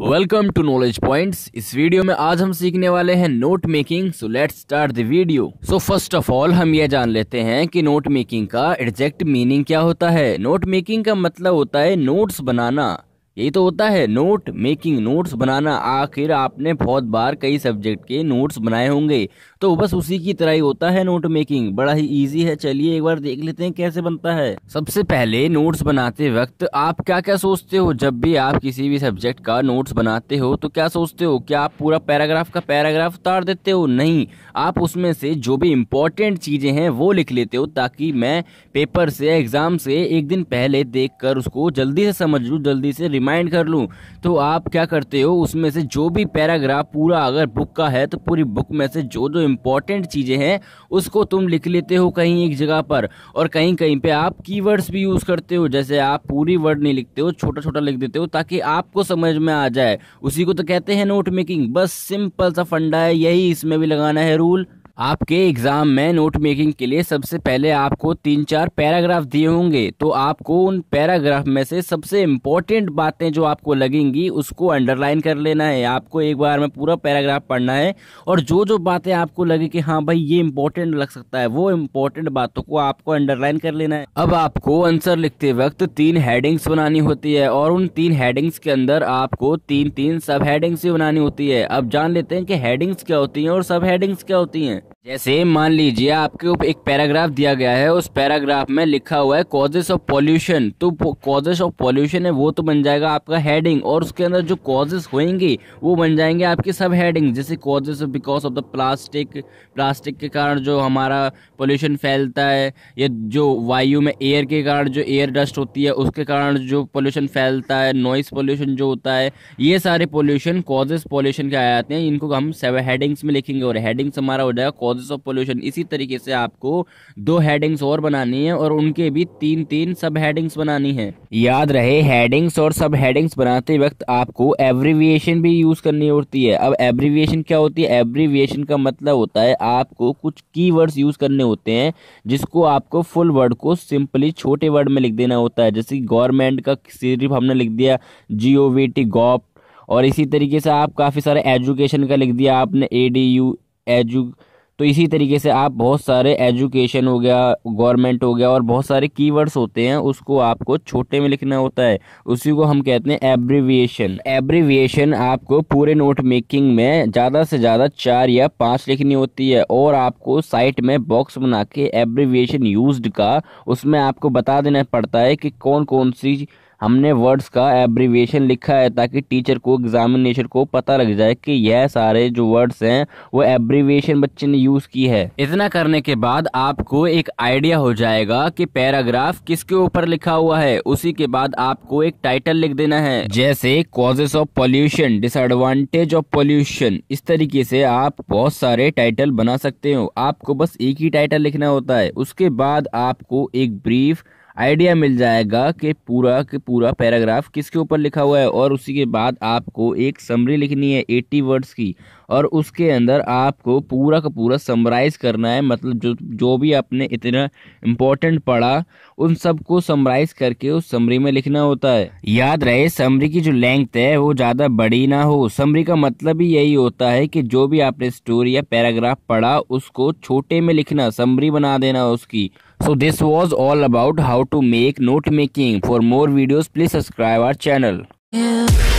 Welcome to knowledge points. इस वीडियो में आज हम सीखने वाले हैं note making. So let's start the video. So first of all हम ये जान लेते हैं कि नोट मेकिंग का एग्जैक्ट मीनिंग क्या होता है। नोट मेकिंग का मतलब होता है नोट्स बनाना। यही तो होता है नोट मेकिंग, नोट्स बनाना। आखिर आपने बहुत बार कई सब्जेक्ट के नोट्स बनाए होंगे, तो बस उसी की तरह ही होता है नोट मेकिंग। बड़ा ही इजी है, चलिए एक बार देख लेते हैं कैसे बनता है। सबसे पहले नोट्स बनाते वक्त आप क्या क्या सोचते हो? जब भी आप किसी भी सब्जेक्ट का नोट्स बनाते हो तो क्या सोचते हो? क्या आप पूरा पैराग्राफ का पैराग्राफ उतार देते हो? नहीं, आप उसमें से जो भी इम्पोर्टेंट चीजें हैं वो लिख लेते हो, ताकि मैं पेपर से, एग्जाम से एक दिन पहले देखकर उसको जल्दी से समझ लूँ, जल्दी से रिमाइंड कर लूँ। तो आप क्या करते हो, उसमें से जो भी पैराग्राफ पूरा अगर बुक का है तो पूरी बुक में से जो जो इम्पोर्टेंट चीजें हैं उसको तुम लिख लेते हो कहीं एक जगह पर। और कहीं कहीं पे आप कीवर्ड्स भी यूज करते हो, जैसे आप पूरी वर्ड नहीं लिखते हो, छोटा छोटा लिख देते हो ताकि आपको समझ में आ जाए। उसी को तो कहते हैं नोट मेकिंग। बस सिंपल सा फंडा है, यही इसमें भी लगाना है रूल। आपके एग्जाम में नोट मेकिंग के लिए सबसे पहले आपको 3-4 पैराग्राफ दिए होंगे, तो आपको उन पैराग्राफ में से सबसे इम्पोर्टेंट बातें जो आपको लगेंगी उसको अंडरलाइन कर लेना है। आपको एक बार में पूरा पैराग्राफ पढ़ना है और जो जो बातें आपको लगे कि हाँ भाई ये इम्पोर्टेंट लग सकता है, वो इम्पोर्टेंट बातों को आपको अंडरलाइन कर लेना है। अब आपको आंसर लिखते वक्त 3 हेडिंग्स बनानी होती है और उन 3 हेडिंग्स के अंदर आपको 3-3 सब हेडिंग्स भी बनानी होती है। अब जान लेते हैं कि हेडिंग्स क्या होती हैं और सब हेडिंग्स क्या होती हैं। जैसे मान लीजिए आपके ऊपर एक पैराग्राफ दिया गया है, उस पैराग्राफ में लिखा हुआ है कॉजेस ऑफ पॉल्यूशन, तो कॉजेस ऑफ पॉल्यूशन है वो तो बन जाएगा आपका हेडिंग, और उसके अंदर जो कॉजेस होंगे वो बन जाएंगे आपकी सब हेडिंग। जैसे causes because of the plastic के कारण जो हमारा पॉल्यूशन फैलता है, या जो वायु में एयर के कारण जो एयर डस्ट होती है उसके कारण जो पॉल्यूशन फैलता है, नॉइस पॉल्यूशन जो होता है, ये सारे पॉल्यूशन कॉजेस पॉल्यूशन के आ जाते हैं। इनको हम सब हेडिंग्स में लिखेंगे और हेडिंग्स हमारा हो जाएगा कॉजेस ऑफ पॉल्यूशन। इसी तरीके से आपको 2 हेडिंग्स और बनानी है और उनके भी 3-3 सब हेडिंग्स बनानी है। याद रहे, हेडिंग्स और सब हेडिंग्स बनाते वक्त आपको एब्रीविएशन भी यूज करनी होती है। अब एब्रीविएशन क्या होती है? एब्रीविएशन का मतलब होता है आपको कुछ कीवर्ड्स यूज करने होते हैं जिसको आपको फुल वर्ड को सिंपली छोटे वर्ड में लिख देना होता है। जैसे गवर्नमेंट का सिर्फ हमने लिख दिया GOVT गॉप, और इसी तरीके से आप काफी सारे एजुकेशन का लिख दिया आपने ADU एजू। तो इसी तरीके से आप बहुत सारे एजुकेशन हो गया, गवर्नमेंट हो गया, और बहुत सारे कीवर्ड्स होते हैं उसको आपको छोटे में लिखना होता है। उसी को हम कहते हैं एब्रीविएशन। एब्रीविएशन आपको पूरे नोट मेकिंग में ज़्यादा से ज़्यादा 4 या 5 लिखनी होती है, और आपको साइट में बॉक्स बना के एब्रीविएशन यूज्ड का उसमें आपको बता देना पड़ता है कि कौन कौन सी हमने वर्ड्स का एब्रीविएशन लिखा है, ताकि टीचर को, एग्जामिनेशन को पता लग जाए कि यह सारे जो वर्ड्स हैं वो एब्रीविएशन बच्चे ने यूज की है। इतना करने के बाद आपको एक आइडिया हो जाएगा कि पैराग्राफ किसके ऊपर लिखा हुआ है। उसी के बाद आपको एक टाइटल लिख देना है, जैसे causes of pollution, disadvantage of pollution. इस तरीके से आप बहुत सारे टाइटल बना सकते हो। आपको बस एक ही टाइटल लिखना होता है। उसके बाद आपको एक ब्रीफ आइडिया मिल जाएगा कि पूरा पैराग्राफ किसके ऊपर लिखा हुआ है, और उसी के बाद आपको एक समरी लिखनी है 80 वर्ड्स की, और उसके अंदर आपको पूरा का पूरा समराइज करना है। मतलब जो भी आपने इतना इम्पोर्टेंट पढ़ा उन सबको समराइज करके उस समरी में लिखना होता है। याद रहे, समरी की जो लेंथ है वो ज़्यादा बड़ी ना हो। समरी का मतलब ही यही होता है कि जो भी आपने स्टोरी या पैराग्राफ पढ़ा उसको छोटे में लिखना, समरी बना देना उसकी। So this was all about how to make note making. For more videos, please subscribe our channel.